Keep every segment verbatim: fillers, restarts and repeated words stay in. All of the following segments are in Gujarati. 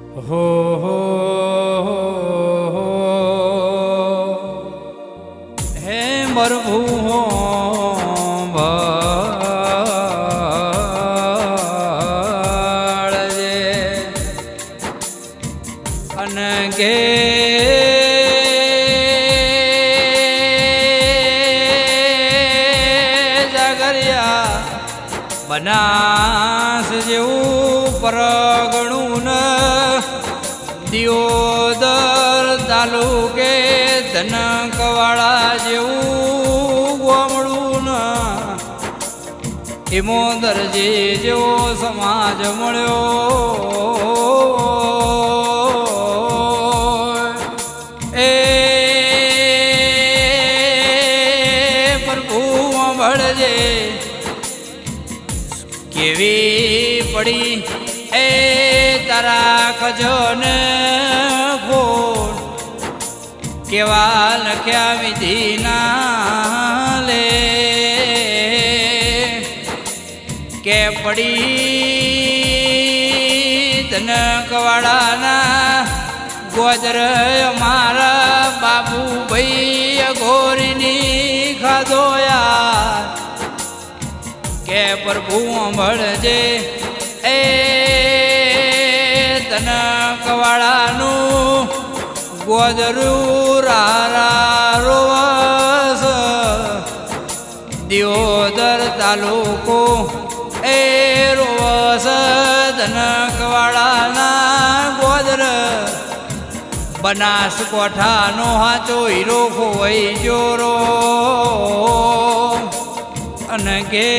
हो हो हे प्रभु हो भळजे अनगे जागरिया बनास जेवू परगणून दियोदर तालुके धनकवाड़ा जेवू गोमड़ून एमो दर्जे जेवो समाज मळ्यो ए प्रभु भळजे केवी पड़ी ए तारा खजन खोल केवा लख्या विधि ना ले के पड़ी धनकवाड़ा ना गोदर मारा बाबू भाई घोरी खाधो यार के प्रभु भळजे ए धनकवाड़ा नु गोदरू रारा रोवस दियोदर तालुको ए रोवस धनकवाड़ा ना गोदर बनासकांठा नो हाचो हीरो खोवाई जोरो अनगे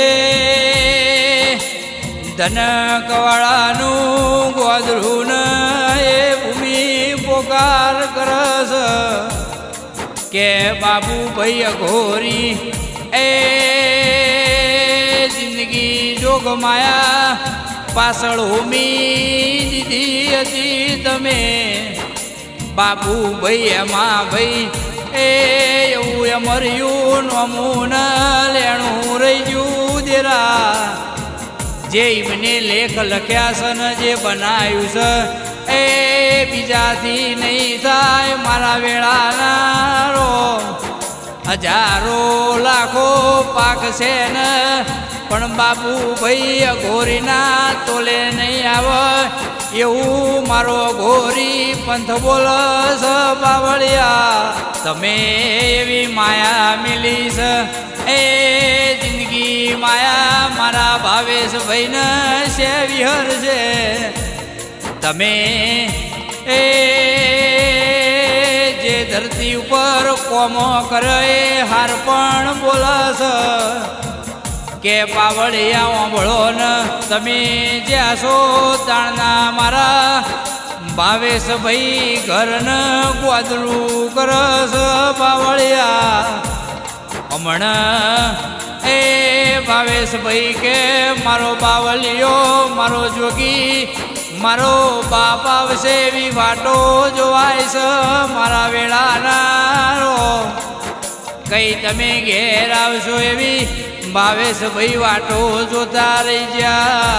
धनकवाड़ा नु गोदरू न ए भूमि पोकार करस के बाबू भाई घोरी ए जिंदगी जोग माया पासळ होमी दीदी हती तमे बाबू भाई एमा भाई ए एवं अमर्यू नमून लेणू रहीजू देरा जे इमने लेख लख्या सन जे बनायु स ए बीजाथी नहीं थाय मारा वेळा नारो हजारो लाखो पाक से न पण बाबू भाई घोरी ना तोले नहीं आव एवं मारो घोरी पंथ बोलस बावळिया तमे एवी माया मिलीस ए जिंदगी माया मारा भावेश भाई न से विहर से तमे ए जे धरती ऊपर कोमो करे हारपण बोलस के पावड़िया ओंभळो न तमे ज्यासो ताणना मारा भावेश भाई घर न गोदरू करस पावड़िया हमण ए भावेश भाई के मारो बावलियो मारो जोगी मारो बाप आवशे एवी वाटो जोवायस मारा वेळा नारो कई तमे घेर आवशो एवी भावेश भाई वाटो जोता रही जा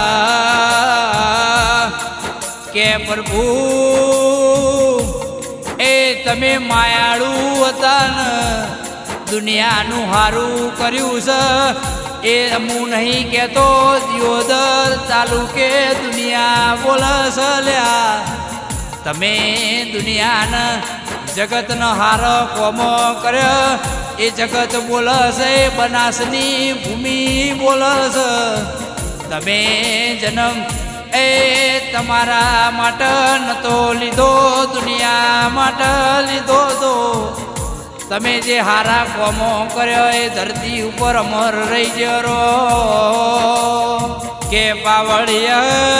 के प्रभु ए तमे मायाळू हता न दुनिया नु हारू कर्यु स ए अमू नहीं कहतो दियोदर तालुके दुनिया बोलस ल्या तमे दुनिया न जगत न हार कोमो कर ए जगत बोलस ए बनासनी भूमि बोलस तमे जन्म ए तमारा माट नतो लीधो दुनिया माट लीधो तो तमे जे हारा कोमो कर्यो ए धरती ऊपर अमर रही जरो के पावड़िया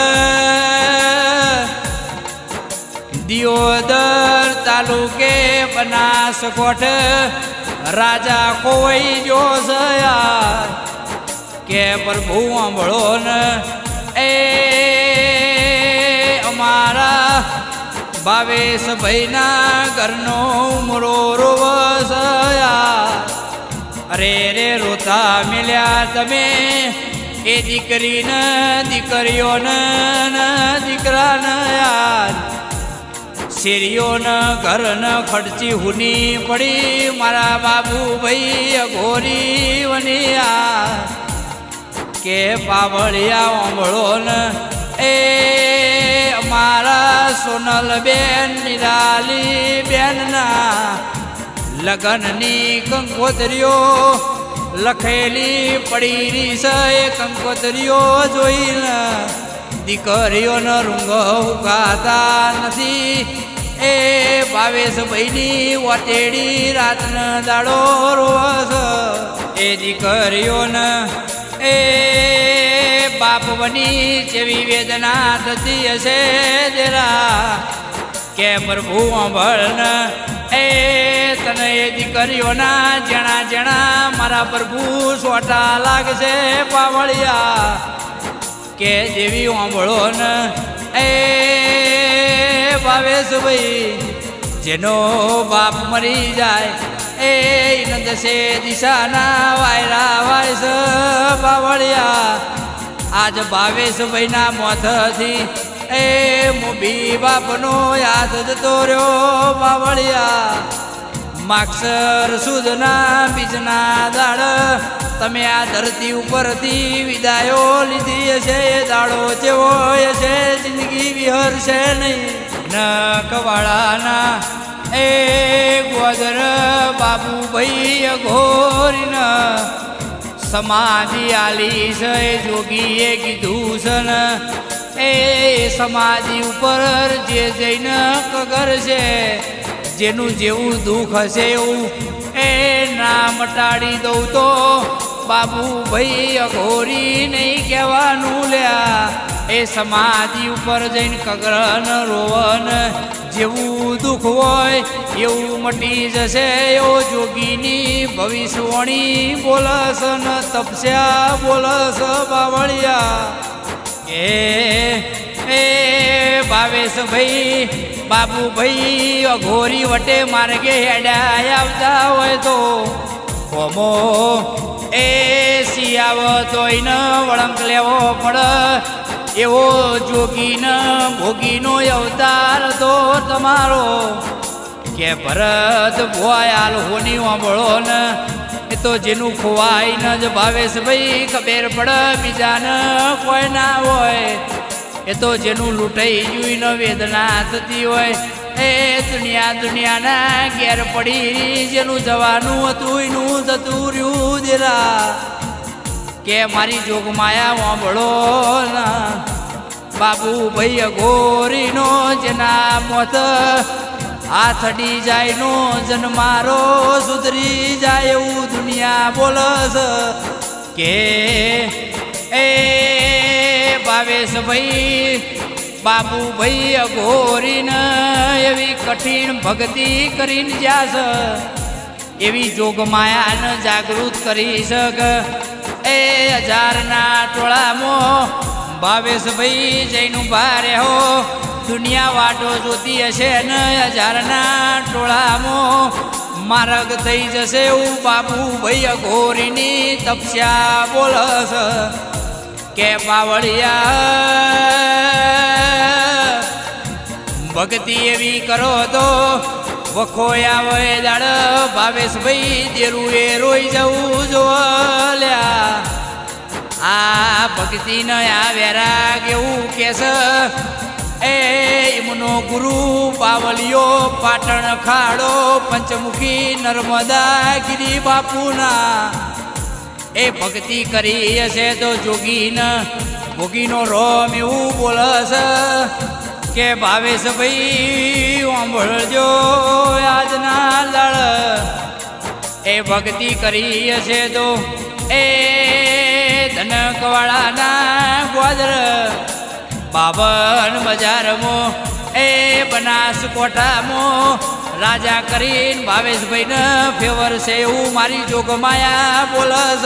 दियोदर तालुके बनासकोट राजा कोई जो सया के प्रभु अंभळो न ए अमारा भावेश भाई ना घरनो उमरो रोवसया अरे रे रोता मिल्या तमे એ દીકરીને દીકરીઓને દીકરાને યાદ શેરીઓને ઘરને ખર્ચી હુની પડી મારા બાબુ ભાઈ અઘોરી વનિયા કે પાવળિયા ઓંભળો ને એ અમારા સોનલ બેન નિરાલી બેનના લગનની કંકોતરીઓ લખેલી પડી રહી છે એ કંકોતરીઓ જોઈને દીકરીઓનો રૂંગ ઉગાતા નથી એ ભાવેશ ભાઈની વટેડી રાતનો દાડો રોસ એ દીકરીઓને એ બાપ બની જેવી વેદના થતી હશે તેરા કે પ્રભુ અંભળને એ તને એ દીકરીઓના જણા જણા મારા પ્રભુ સોટા લાગશે પાવળિયા કે દેવી આંબળો ને એ ભાવેશ ભાઈ જેનો બાપ મરી જાય એ નંદસે દિશાના વાયરા વાયસ પાવળિયા આજ ભાવેશ ભાઈના મોથથી એ મોબી બાપનો યાદ જતો રહ્યો પાવળિયા માક્ષર સુદના બીજના દાડ તમે આ ધરતી ઉપરથી વિદાયો લીધી હશે એ દાડો જેવો હશે જિંદગી વિહરશે નહીં ન કવાળાના એ ગોદર બાબુ ભાઈ અઘોરીને સમાધિ આલી છે જોગીએ કીધું છે ને એ સમાધિ ઉપર જે જઈને કગર છે જેનું જેવું દુઃખ હશે એવું એ ના મટાડી દઉં તો બાબુ ભાઈ અઘોરી નહીં કહેવાનું લ્યા એ સમાધિ ઉપર જઈને કગરન રોવન જેવું દુઃખ હોય એવું મટી જશે એવો જોગીની ભવિષ્યવાણી બોલસ ને તપસ્યા બોલસ બાવળિયા એ એ ભાવેશ ભાઈ બાબુ ભાઈ અઘોરી વટે માર્ગે હેડા આવતા હોય તો હોમો એ સિયાવ તોયને વળંક લેવો પડે એવો જોગીને ભોગીનો અવતાર તો તમારો કે ભરત ભોયાલ હોની વાંભળો ને એ તો જેનું ખોવાય ન જ ભાવેશ ભાઈ ખબર પડે બીજાને કોઈ ના હોય એ તો જેનું લૂંટાઈ જોઈને વેદના થતી હોય એ દુનિયા દુનિયાના ઘેર પડી જેનું જવાનું હતું એનું જતું રહ્યું દેરા કે મારી જોગમાયા વાંભળો ના બાબુ ભાઈ અઘોરીનો જેના મોત હાથડી જાય નો જન્મારો સુધરી જાય એવું દુનિયા બોલસ કે એ ભાવેશ ભાઈ બાબુ ભાઈ અઘોરીને એવી કઠિન ભક્તિ કરીને જાસ એવી જોગમાયાને જાગૃત કરી શક એ હજારના ટોળામાં ભાવેશ ભાઈ જઈનું ભારે હો દુનિયા વાટો જોતી હશે ને હજારના ટોળામાં માર્ગ થઈ જશે એવું બાબુ ભાઈ અઘોરીની તપસ્યા બોલસ કે પાવળિયા ભક્તિ એવી કરો તો વખોયા હોય દાડ ભાવેશ ભાઈ દેરું એ રોઈ જવું જોલ્યા આ ભક્તિ ન આ વેરાગ એવું કેસ એ એમનો ગુરુ પાવલિયો પાટણ ખાડો પંચમુખી નર્મદા ગિરી બાપુના એ ભક્તિ કરી હશે તો જોગીને ભોગીનો રોમ એવું બોલસ કે ભાવેશ ભાઈ સાંભળજો આજના લળ એ ભક્તિ કરી હશે તો એ ધનકવાળાના ગોદર બાવન બજારમાં એ બનાસકોઠામાં રાજા કરીને ભાવેશભાઈને ફેવર છે એવું મારી જોગમાયા બોલસ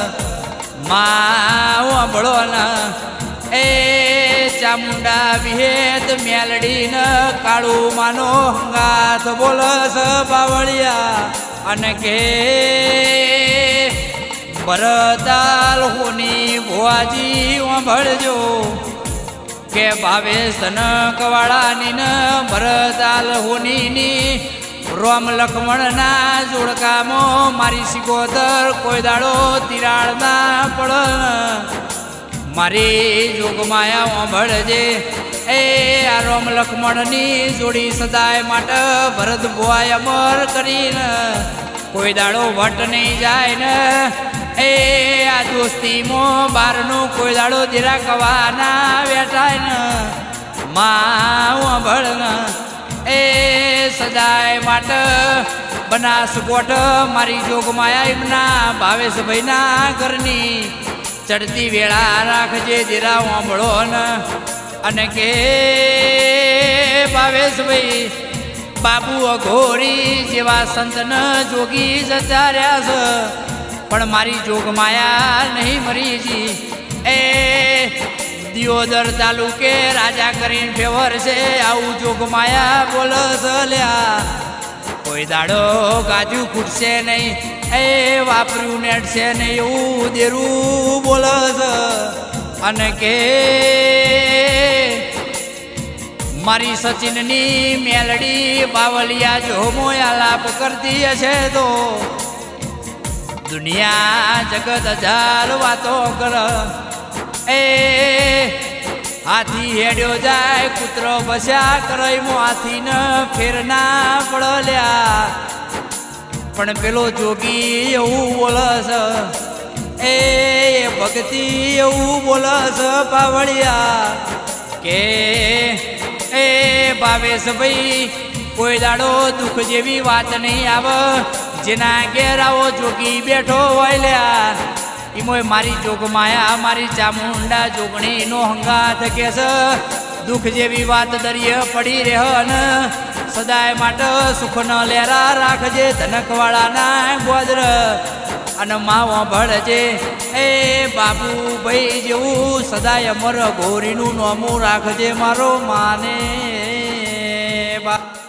માં સાંભળો ને એ ચામુંડા વિહેત મેલડીને કાળું માનો હંગાથ બોલસ બાવળિયા અને કે ભરતાલ હોની ભો ભુવાજી વાંભળજો કે ભાવેશ ધનકવાળાની ન ભરતાલ હોનીની રોમ લખમણના જોડકામાં મારી સિકોતર કોઈ દાડો તિરાડ ના પડ મારી જોગમાયા વાંભળજે એ આ રોમ લખમણની જોડી સદાય માટે ભરત ભુવાય અમર કરીને કોઈ દાડો વટ નહીં જાય ને એ આ દોસ્તીમાં બારનું કોઈ દાડો દીરા કવાના વેટાય ને માં વાંભળ ને એ સદાય માટે બનાસકોટ મારી જોગમાયા એમના ભાવેશભાઈના ઘરની ચડતી વેળા રાખજે દીરા વાંભળો ને અને કે ભાવેશભાઈ બાબુ અઘોરી જેવા સંતન જોગી જતા રહ્યા છે પણ મારી જોગમાયા નહીં મરીજી એ દિયોદર તાલુકે રાજા કરીને ફેવર છે આવું જોગમાયા બોલ લ્યા કોઈ દાડો ગાજુ ખૂટશે નહીં એ વાપર્યું નેટ છે નહીં એવું દેરું બોલ અને કે મારી સચિનની મેલડી બાવલિયા જો મોયા લાપ કરતી હશે તો દુનિયા જગત હજાર વાતો કર એ હાથી હેડ્યો જાય કૂતરો બસ્યા કરઈમો હાથી ન ફેરના પડલ્યા પણ પેલો જોગી એવું બોલસ એ ભક્તિ એવું બોલસ પાવળિયા કે એ ભાવેશભાઈ કોઈ દાડો દુઃખ જેવી વાત નહીં આવે જેના ઘેર આવો જોગી બેઠો હોય લ્યા એમોય મારી જોગમાયા મારી ચામુંડા જોગણીનો હંગાથ કે છે દુઃખ જેવી વાત દરિયે પડી રહે અને સદાય માટે સુખ ન લેરા રાખજે ધનકવાળાના ગોદર અને માવો ભળજે એ બાબુભાઈ જેવું સદાય અમર ઘોરીનું નોમું રાખજે મારો માને બા